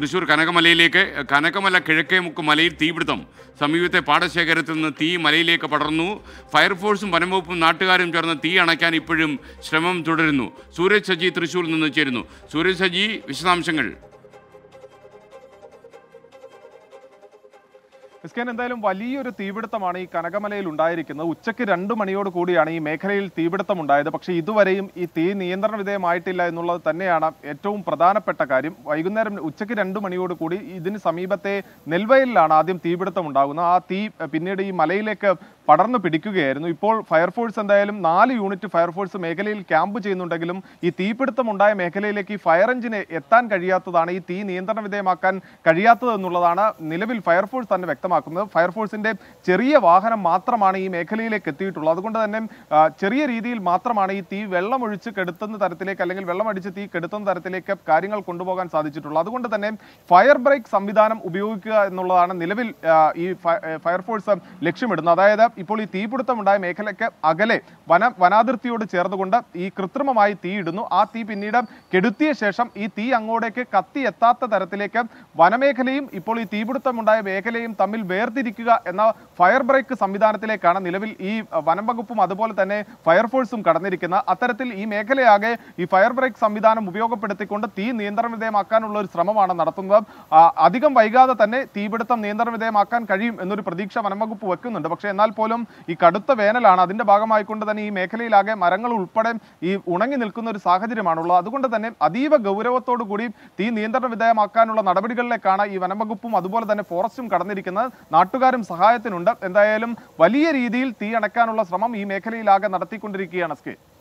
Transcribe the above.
തൃശ്ശൂർ കനകമല കിഴക്കേമുക്ക് മലയിൽ തീപിടുത്തം. സമീപത്തെ പാടശേഖരത്തിൽ നിന്ന് തീ മലയിലേക്ക് പടർന്നു. ഫയർഫോഴ്സും വനംവകുപ്പും നാട്ടുകാരും ചേർന്ന് തീ അണയ്ക്കാൻ ഇപ്പോഴും ശ്രമം തുടരുന്നു. സൂരജ് സജി തൃശ്ശൂരിൽ നിന്ന് ചേരുന്നു. സൂരജ് സജി, വിശദാംശങ്ങൾ. എന്തായാലും വലിയൊരു തീപിടുത്തമാണ് ഈ കനകമലയിൽ ഉണ്ടായിരിക്കുന്നത്. ഉച്ചയ്ക്ക് 2 മണിയോട് കൂടിയാണ് ഈ മേഖലയിൽ തീപിടുത്തം ഉണ്ടായത്. പക്ഷേ ഇതുവരെയും ഈ തീ നിയന്ത്രണ വിധേയമായിട്ടില്ല എന്നുള്ളത് തന്നെയാണ് ഏറ്റവും പ്രധാനപ്പെട്ട കാര്യം. വൈകുന്നേരം ഉച്ചയ്ക്ക് 2 മണിയോട് കൂടി ഇതിന് സമീപത്തെ നെൽവയലിലാണ് ആദ്യം തീപിടുത്തം ഉണ്ടാകുന്നത്. ആ തീ പിന്നീട് ഈ മലയിലേക്ക് പടർന്നു പിടിക്കുകയായിരുന്നു. ഇപ്പോൾ ഫയർഫോഴ്സ് എന്തായാലും 4 യൂണിറ്റ് ഫയർഫോഴ്സ് മേഖലയിൽ ക്യാമ്പ് ചെയ്യുന്നുണ്ടെങ്കിലും ഈ തീപിടുത്തം ഉണ്ടായ മേഖലയിലേക്ക് ഈ ഫയർ എഞ്ചിന് എത്താൻ കഴിയാത്തതാണ്, ഈ തീ നിയന്ത്രണ വിധേയമാക്കാൻ കഴിയാത്തത് എന്നുള്ളതാണ് നിലവിൽ ഫയർഫോഴ്സ് തന്നെ വ്യക്തമാക്കുന്നത്. ഫയർഫോഴ്സിന്റെ ചെറിയ വാഹനം മാത്രമാണ് ഈ മേഖലയിലേക്ക് എത്തിയിട്ടുള്ളത്. അതുകൊണ്ട് തന്നെ ചെറിയ രീതിയിൽ മാത്രമാണ് ഈ തീ വെള്ളമൊഴിച്ച് കെടുത്തുന്ന തരത്തിലേക്ക്, അല്ലെങ്കിൽ വെള്ളമടിച്ച് തീ കെടുത്തുന്ന തരത്തിലേക്ക് കാര്യങ്ങൾ കൊണ്ടുപോകാൻ സാധിച്ചിട്ടുള്ളത്. അതുകൊണ്ട് തന്നെ ഫയർ ബ്രേക്ക് സംവിധാനം ഉപയോഗിക്കുക എന്നുള്ളതാണ് നിലവിൽ ഈ ഫയർഫോഴ്സ് ലക്ഷ്യമിടുന്നത്. അതായത് ഇപ്പോൾ ഈ തീപിടുത്തമുണ്ടായ മേഖലയ്ക്ക് അകലെ വനാതിർത്തിയോട് ചേർന്നുകൊണ്ട് ഈ കൃത്രിമമായി തീയിടുന്നു. ആ തീ പിന്നീട് കെടുത്തിയ ശേഷം ഈ തീ അങ്ങോട്ടേക്ക് കത്തി എത്താത്ത തരത്തിലേക്ക് വനമേഖലയും ഇപ്പോൾ ഈ തീപിടുത്തമുണ്ടായ മേഖലയും തമ്മിൽ വേർതിരിക്കുക എന്ന ഫയർ ബ്രേക്ക് സംവിധാനത്തിലേക്കാണ് നിലവിൽ ഈ വനം വകുപ്പും അതുപോലെ തന്നെ ഫയർഫോഴ്സും കടന്നിരിക്കുന്നത്. അത്തരത്തിൽ ഈ മേഖലയാകെ ഈ ഫയർ ബ്രേക്ക് സംവിധാനം ഉപയോഗപ്പെടുത്തിക്കൊണ്ട് തീ നിയന്ത്രണ വിധേയമാക്കാനുള്ള ഒരു ശ്രമമാണ് നടത്തുന്നത്. അധികം വൈകാതെ തന്നെ തീപിടുത്തം നിയന്ത്രണ വിധേയമാക്കാൻ കഴിയും എന്നൊരു പ്രതീക്ഷ വനം വകുപ്പ് വെക്കുന്നുണ്ട്. പക്ഷേ എന്നാൽ പോലും ഈ കടുത്ത വേനലാണ്. അതിന്റെ ഭാഗമായിക്കൊണ്ട് തന്നെ ഈ മേഖലയിലാകെ മരങ്ങൾ ഉൾപ്പെടെ ഈ ഉണങ്ങി നിൽക്കുന്ന ഒരു സാഹചര്യമാണുള്ളത്. അതുകൊണ്ട് തന്നെ അതീവ ഗൗരവത്തോടു കൂടി തീ നിയന്ത്രണ വിധേയമാക്കാനുള്ള നടപടികളിലേക്കാണ് ഈ വനംവകുപ്പും അതുപോലെ തന്നെ ഫോറസ്റ്റും കടന്നിരിക്കുന്നത്. നാട്ടുകാരും സഹായത്തിനുണ്ട്. എന്തായാലും വലിയ രീതിയിൽ തീ അണയ്ക്കാനുള്ള ശ്രമം ഈ മേഖലയിലാകെ നടത്തിക്കൊണ്ടിരിക്കുകയാണ്.